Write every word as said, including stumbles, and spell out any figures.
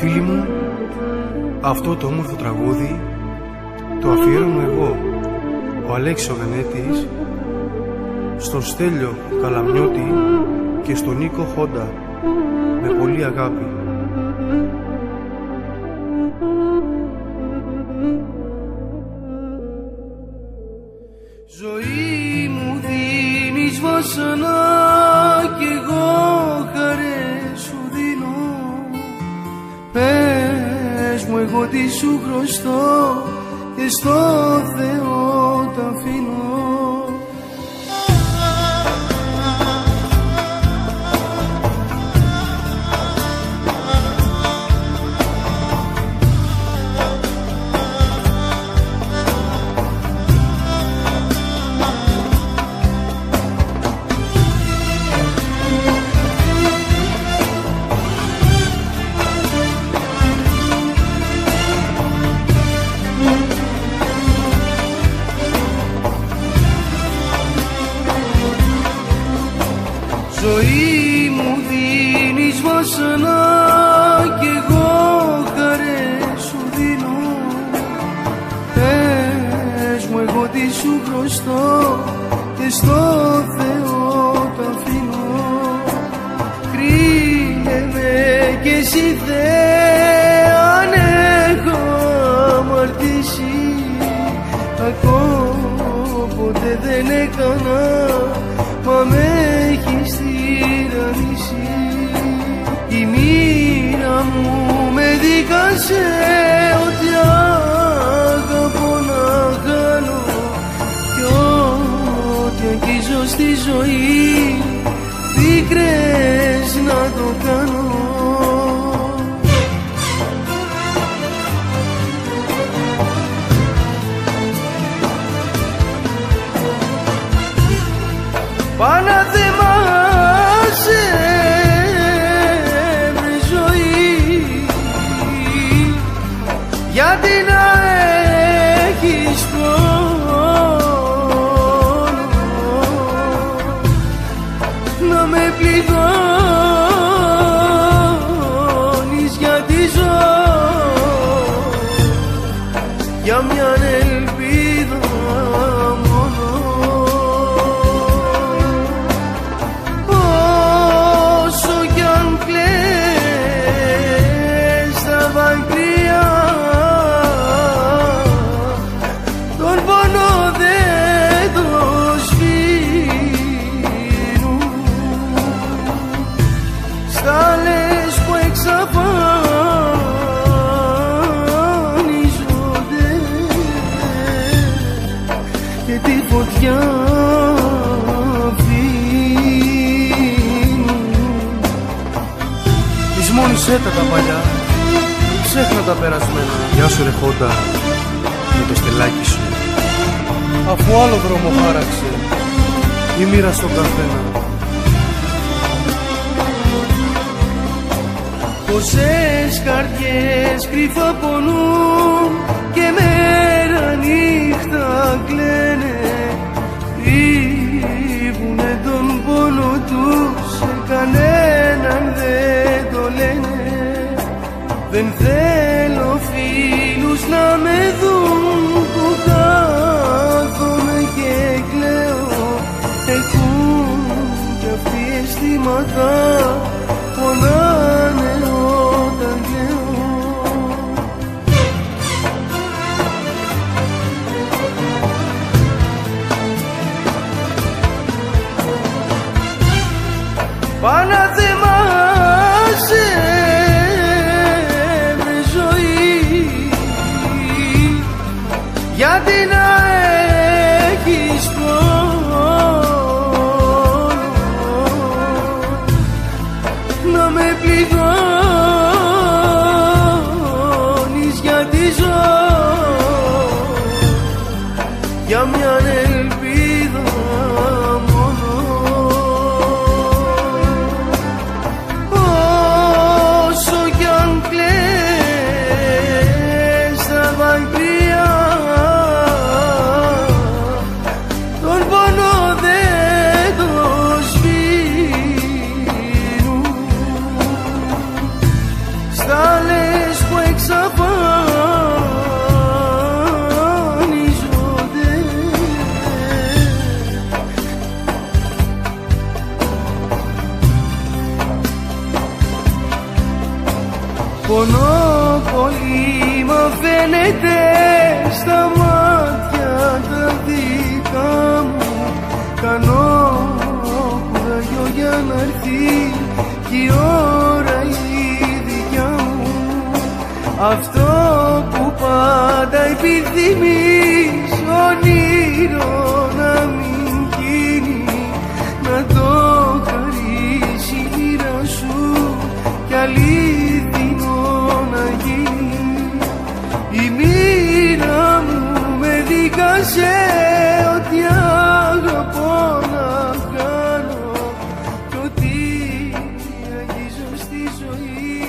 Φίλοι μου, αυτό το όμορφο τραγούδι το αφιέρωνω εγώ, ο Αλέξης ο Βενέτης, στον Στέλιο Καλαμιώτη και στον Νίκο Χόντα, με πολύ αγάπη. Ζωή μου δίνεις βασανά κι εγώ χαρές σου δίνω. Πες μου εγώ τι σου χρωστώ και στο Θεό τα αφήνω. Ζωή μου δίνεις βασανά κι εγώ χαρές σου δίνω. Πες μου εγώ τι σου χρωστώ και στο Θεό τα αφήνω. Κρίνε με κι εσύ Θεέ αν έχω αμαρτήσει. Ακόμα ποτέ δεν έκανα, μα με έχεις τυραννήσει. Η μοίρα μου με δίκασε ότι αγαπώ να χάνω κι ό,τι αγγίζω στη ζωή πίκρες να το κάνω. Παναθεμάσαι με ζωή, γιατί να έχεις πόνο, να με πληγώνεις, γιατί ζω για μια ελπίδα μόνο. Και τη φωτιά αφήνουν. Λησμόνησέ τα τα παλιά, ξέχνα τα περασμένα. Γεια σου ρε Χόντα, με το στελάκι σου, αφού άλλο δρόμο χάραξε η μοίρα στον καθένα. Πόσες καρδιές κρυφά πονούν και μέρα νύχτα κλαίνε. Κρύβουνε τον πόνο τους, σε κανέναν δεν το λένε. Δεν θέλω φίλους να με δουν που κάθομαι και κλαίω. Έχουν κι αυτοί αισθήματα, πονάνε όταν κλαίω. Παναθεμάσαι με ζωή, γιατί να έχεις πόνο, να με πληγώνεις, γιατί ζω για μια ελπίδα μόνο. Όσο κι αν κλαις τα δάκρυα, τον πόνο δεν το σβήνουν. Πονώ πολύ, μα φαίνεται στα μάτια τα δικά μου. Κάνω κουράγιο για να έρθει κι η ώρα η δικιά μου. Αυτό που πάντα επιθυμείς, όνειρο να μην γίνει, να το χαρίσει η μοίρα σου κι αλήθινο να γίνει. Η μοίρα μου με δίκασε ότι αγαπώ να κάνω κι ότι αγγίζω στη ζωή